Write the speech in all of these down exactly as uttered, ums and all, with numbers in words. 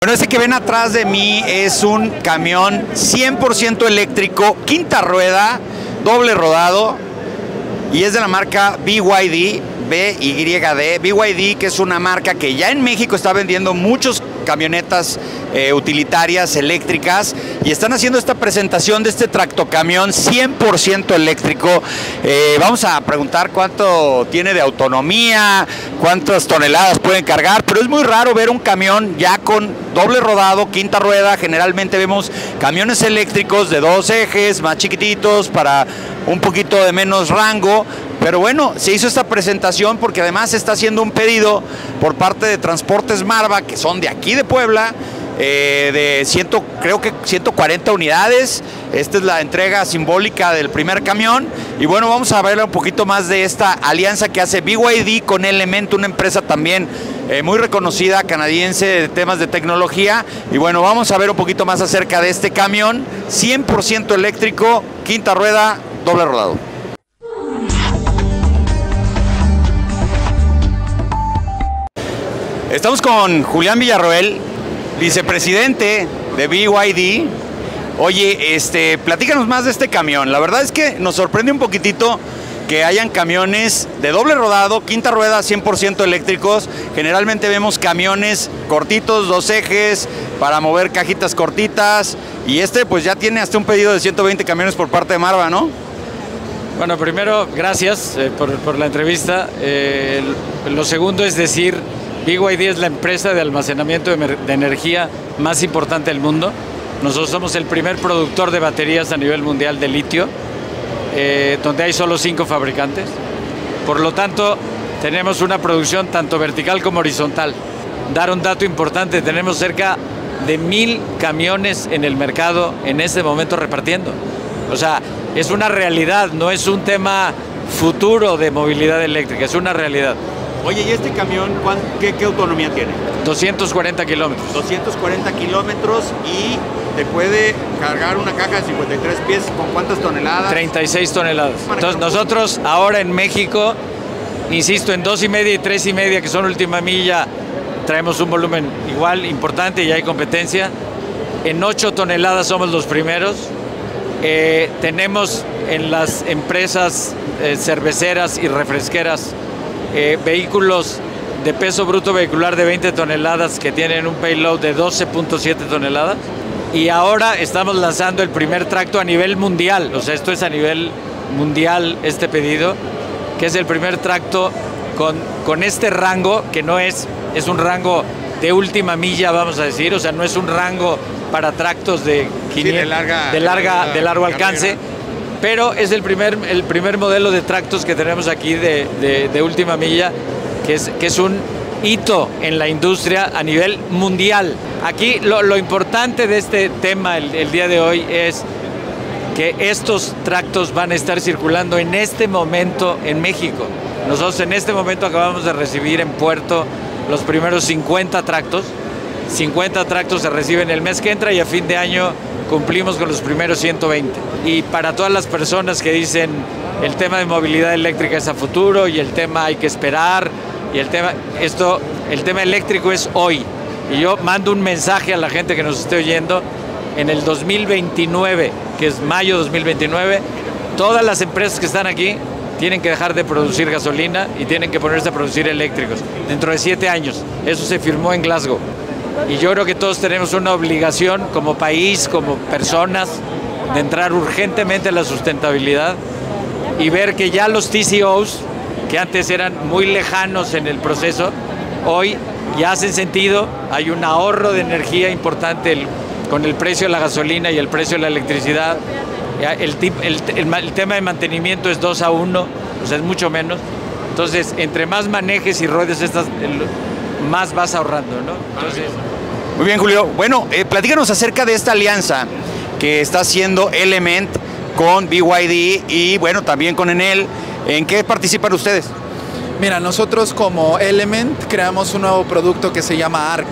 Bueno, este que ven atrás de mí es un camión cien por ciento eléctrico, quinta rueda, doble rodado, y es de la marca B Y D, B Y D, B Y D, que es una marca que ya en México está vendiendo muchos camionetas eh, utilitarias eléctricas, y están haciendo esta presentación de este tractocamión cien por ciento eléctrico. Eh, vamos a preguntar cuánto tiene de autonomía, cuántas toneladas pueden cargar, pero es muy raro ver un camión ya con doble rodado, quinta rueda. Generalmente vemos camiones eléctricos de dos ejes, más chiquititos, para un poquito de menos rango. Pero bueno, se hizo esta presentación porque además se está haciendo un pedido por parte de Transportes Marva, que son de aquí de Puebla, eh, de cien, creo que ciento cuarenta unidades. Esta es la entrega simbólica del primer camión. Y bueno, vamos a ver un poquito más de esta alianza que hace B Y D con Element, una empresa también eh, muy reconocida canadiense de temas de tecnología. Y bueno, vamos a ver un poquito más acerca de este camión cien por ciento eléctrico, quinta rueda, doble rodado. Estamos con Julián Villarroel, vicepresidente de B Y D. Oye, este, platícanos más de este camión. La verdad es que nos sorprende un poquitito que hayan camiones de doble rodado, quinta rueda, cien por ciento eléctricos. Generalmente vemos camiones cortitos, dos ejes, para mover cajitas cortitas. Y este pues ya tiene hasta un pedido de ciento veinte camiones por parte de Marva, ¿no? Bueno, primero, gracias eh, por, por la entrevista. Eh, lo segundo es decir, B Y D es la empresa de almacenamiento de, de energía más importante del mundo. Nosotros somos el primer productor de baterías a nivel mundial de litio, eh, donde hay solo cinco fabricantes. Por lo tanto, tenemos una producción tanto vertical como horizontal. Dar un dato importante, tenemos cerca de mil camiones en el mercado en este momento repartiendo. O sea, es una realidad, no es un tema futuro de movilidad eléctrica, es una realidad. Oye, ¿y este camión qué, qué autonomía tiene? doscientos cuarenta kilómetros. doscientos cuarenta kilómetros, y te puede cargar una caja de cincuenta y tres pies. ¿Con cuántas toneladas? treinta y seis toneladas. Entonces nosotros ahora en México, insisto, en dos y media y tres y media, que son última milla, traemos un volumen igual importante y hay competencia. En ocho toneladas somos los primeros. Eh, tenemos en las empresas eh, cerveceras y refresqueras eh, vehículos de peso bruto vehicular de veinte toneladas que tienen un payload de doce punto siete toneladas. Y ahora estamos lanzando el primer tracto a nivel mundial, o sea, esto es a nivel mundial este pedido, que es el primer tracto con, con este rango, que no es, es un rango de última milla, vamos a decir, o sea, no es un rango para tractos de, quinientos, sí, de, larga, de, larga, de, larga, de largo alcance, carrera. Pero es el primer, el primer modelo de tractos que tenemos aquí de, de, de última milla, que es, que es un hito en la industria a nivel mundial. Aquí lo, lo importante de este tema el, el día de hoy es que estos tractos van a estar circulando en este momento en México. Nosotros en este momento acabamos de recibir en puerto los primeros cincuenta tractos. cincuenta tractos se reciben el mes que entra y a fin de año cumplimos con los primeros ciento veinte. Y para todas las personas que dicen el tema de movilidad eléctrica es a futuro y el tema hay que esperar, y el tema, esto, el tema eléctrico es hoy. Y yo mando un mensaje a la gente que nos esté oyendo. En el dos mil veintinueve, que es mayo dos mil veintinueve, todas las empresas que están aquí tienen que dejar de producir gasolina y tienen que ponerse a producir eléctricos. Dentro de siete años. Eso se firmó en Glasgow. Y yo creo que todos tenemos una obligación como país, como personas, de entrar urgentemente a la sustentabilidad y ver que ya los T C Os, que antes eran muy lejanos en el proceso, hoy ya hacen sentido. Hay un ahorro de energía importante el, con el precio de la gasolina y el precio de la electricidad. El, el, el, el tema de mantenimiento es dos a uno, o sea, es mucho menos. Entonces, entre más manejes y ruedes estas, el, más vas ahorrando, ¿no? Entonces, muy bien, Julio. Bueno, eh, platícanos acerca de esta alianza que está haciendo Element con B Y D y, bueno, también con Enel. ¿En qué participan ustedes? Mira, nosotros como Element creamos un nuevo producto que se llama ARC.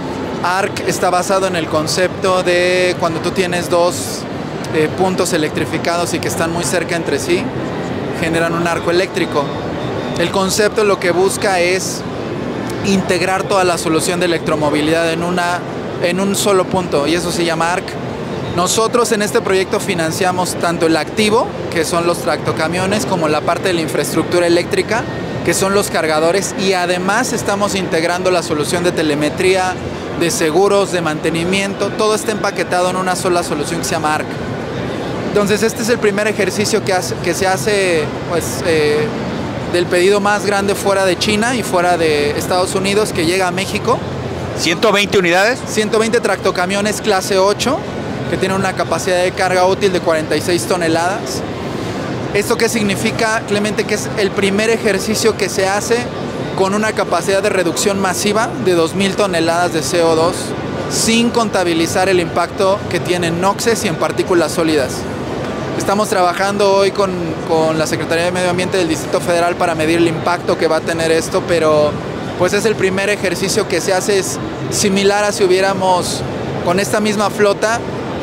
ARC está basado en el concepto de cuando tú tienes dos eh, puntos electrificados y que están muy cerca entre sí, generan un arco eléctrico. El concepto lo que busca es integrar toda la solución de electromovilidad en una en un solo punto, y eso se llama ARC. Nosotros en este proyecto financiamos tanto el activo, que son los tractocamiones, como la parte de la infraestructura eléctrica, que son los cargadores, y además estamos integrando la solución de telemetría, de seguros, de mantenimiento. Todo está empaquetado en una sola solución que se llama ARC. Entonces este es el primer ejercicio que, hace, que se hace pues, eh, del pedido más grande fuera de China y fuera de Estados Unidos, que llega a México. ¿ciento veinte unidades? ciento veinte tractocamiones clase ocho, que tienen una capacidad de carga útil de cuarenta y seis toneladas. ¿Esto qué significa, Clemente? Que es el primer ejercicio que se hace con una capacidad de reducción masiva de dos mil toneladas de C O dos, sin contabilizar el impacto que tiene en NOxes y en partículas sólidas. Estamos trabajando hoy con, con la Secretaría de Medio Ambiente del Distrito Federal para medir el impacto que va a tener esto, pero pues es el primer ejercicio que se hace, es similar a si hubiéramos con esta misma flota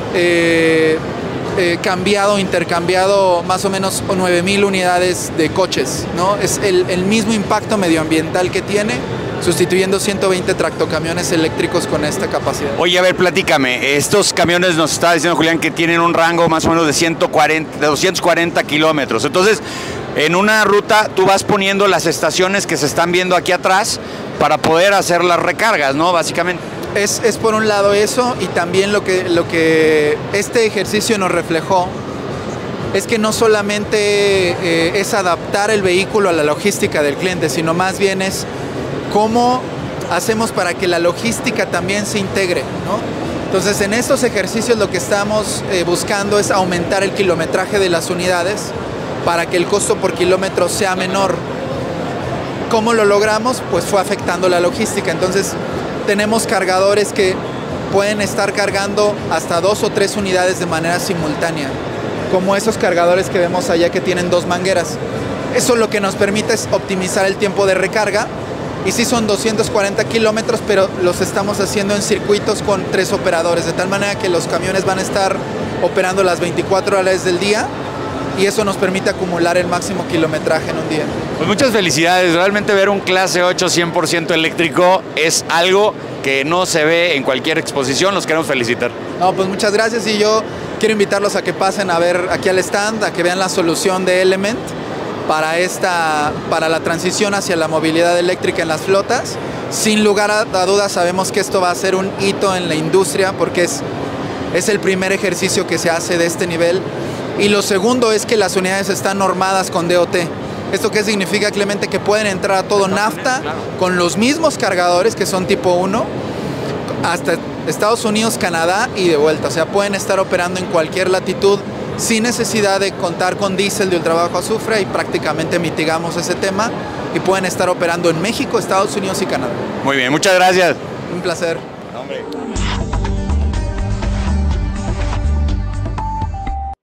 eh, eh, cambiado, intercambiado más o menos nueve mil unidades de coches, ¿no? Es el, el mismo impacto medioambiental que tiene, sustituyendo ciento veinte tractocamiones eléctricos con esta capacidad. Oye, a ver, platícame, estos camiones nos está diciendo Julián que tienen un rango más o menos de, ciento cuarenta, de doscientos cuarenta kilómetros, entonces en una ruta tú vas poniendo las estaciones que se están viendo aquí atrás para poder hacer las recargas, ¿no? Básicamente. Es, es por un lado eso, y también lo que, lo que este ejercicio nos reflejó es que no solamente eh, es adaptar el vehículo a la logística del cliente, sino más bien es cómo hacemos para que la logística también se integre, ¿no? Entonces, en estos ejercicios lo que estamos eh, buscando es aumentar el kilometraje de las unidades para que el costo por kilómetro sea menor. ¿Cómo lo logramos? Pues fue afectando la logística. Entonces, tenemos cargadores que pueden estar cargando hasta dos o tres unidades de manera simultánea, como esos cargadores que vemos allá que tienen dos mangueras. Eso lo que nos permite es optimizar el tiempo de recarga, y sí son doscientos cuarenta kilómetros, pero los estamos haciendo en circuitos con tres operadores, de tal manera que los camiones van a estar operando las veinticuatro horas del día, y eso nos permite acumular el máximo kilometraje en un día. Pues muchas felicidades, realmente ver un clase ocho cien por ciento eléctrico es algo que no se ve en cualquier exposición, los queremos felicitar. No, pues muchas gracias, y yo quiero invitarlos a que pasen a ver aquí al stand, a que vean la solución de Element para, esta, para la transición hacia la movilidad eléctrica en las flotas. Sin lugar a, a dudas sabemos que esto va a ser un hito en la industria, porque es, es el primer ejercicio que se hace de este nivel. Y lo segundo es que las unidades están normadas con D O T. ¿Esto qué significa, Clemente? Que pueden entrar a todo nafta con los mismos cargadores que son tipo uno hasta Estados Unidos, Canadá y de vuelta. O sea, pueden estar operando en cualquier latitud sin necesidad de contar con diésel de ultra bajo azufre, y prácticamente mitigamos ese tema, y pueden estar operando en México, Estados Unidos y Canadá. Muy bien, muchas gracias. Un placer. Hombre.